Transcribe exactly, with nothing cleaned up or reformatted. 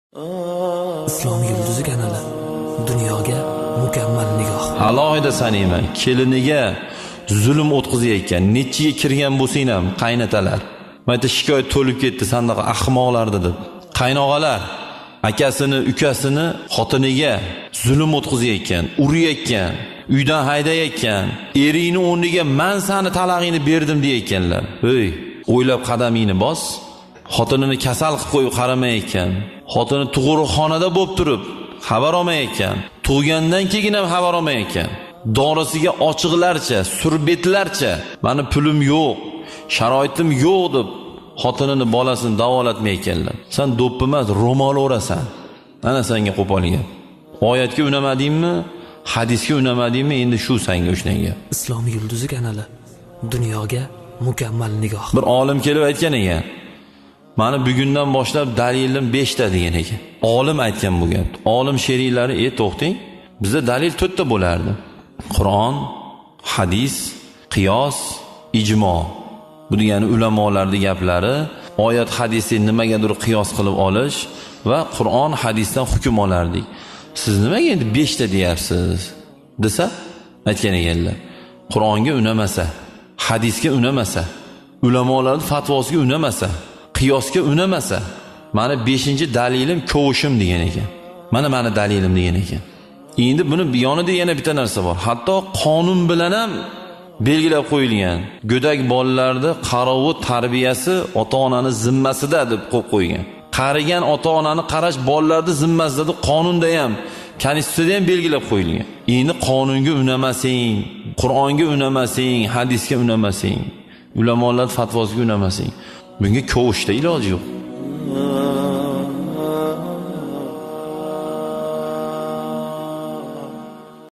Islom yulduzi kanali dunyoga mukammal nigoh. Alohida sanayman, keliniga zulm o'tkazayotgan, nechiga kirgan bo'lsang ham qaynatalar. Mayda shikoyat to'lib ketdi, sandaqa ahmoqlardi deb. Qaynog'alar akasini, ukasini xotiniga zulm o'tkazayotgan, urayotgan, uydan haydayotgan, eringni o'rniga men seni talaqingni berdim deyotganlar. Hey, o'ylab qadamingni bos. Xotinini kasal qilib qo'yib qaramayotgan, xotini tug'uruqxonada bo'lib turib xabar olmayotgan, tug'gandan keyin ham xabar olmayotgan, dorisiga ochiqlarcha, surbetlarcha meni pulim yo'q, sharoitim yo'q deb xotinini, bolasini davolatmayotganlar. Sen do'ppi emas, ro'mol o'rasan. Ana senga qo'polga. Oyatga unamadingmi, hadisga unamadingmi, endi shu senga o'shnanga. Islom yulduzi kanali dunyoga mukammal nigoh. Bir olim kelib aytgan ekan, mani bugundan boshlab dalilim besh ta degan ekan. Olim aytgan bu gap. Olim sheriklari, "E, to'xting. Bizda dalil to'rt ta bo'lardi. Qur'on, hadis, qiyos, ijmo." Bu degani ulamolarning gaplari, oyat hadisni nimagadir qiyos qilib olish va Qur'on, hadisdan hukm olardik. Siz nimaga endi besh ta deyapsiz? desa, aytgan ekanlar. Qur'onga unamasa, hadisga unamasa, ulamolarning fatvosiga unamasa, qiyosga unamasa, mana beshinchi dalilim ko'shim degan ekan. Mana meni dalilim degan ekan. Endi buni yonida yana bitta narsa bor. Hatto qonun bilan ham belgilab qo'yilgan. Go'dak bolalarning qarovi tarbiyasi ota-onaning zimmasida deb qo'yib qo'ygan. Qarigan ota-onani qarash bolalarning zimmasida deb qonunda ham, konstitutsiyada ham belgilab qo'yilgan. Endi qonunga unamasang, Qur'onga unamasang, hadisga unamasang, ulamolar fatvosiga unamasang, bunga ko'vishda iloji yo'q.